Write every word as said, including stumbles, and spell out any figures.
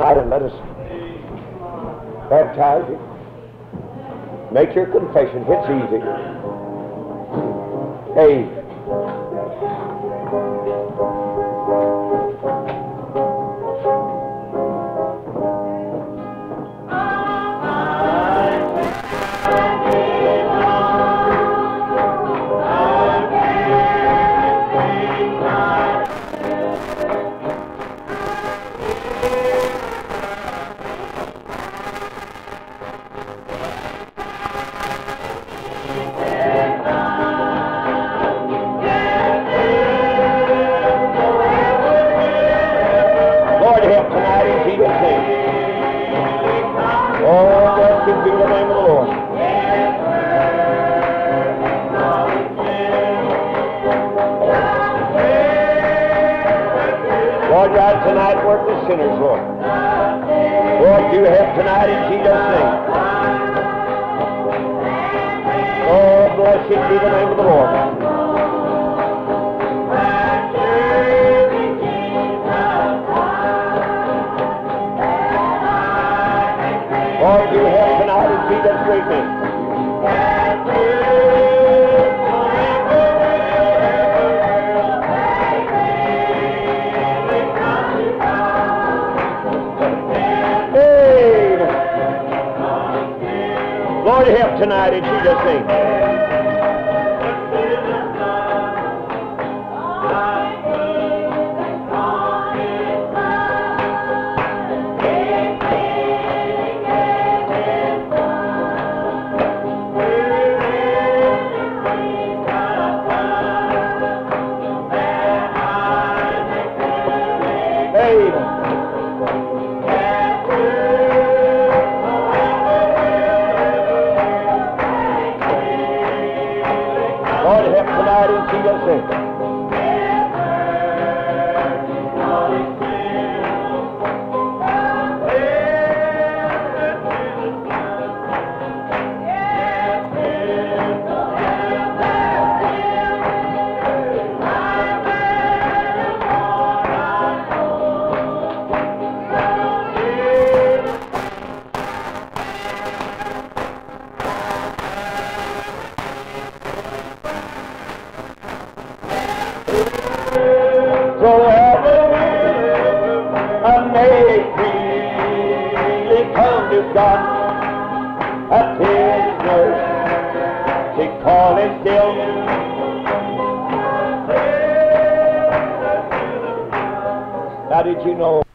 tonight and let us baptize you. Make your confession. It's easy. Hey. Tonight, work the sinners, Lord. Lord, you help tonight in Jesus' name. Oh, blessed be the name of the Lord. Lord, you help tonight in Jesus' great name. Lord, help tonight in Jesus' name. How did you know?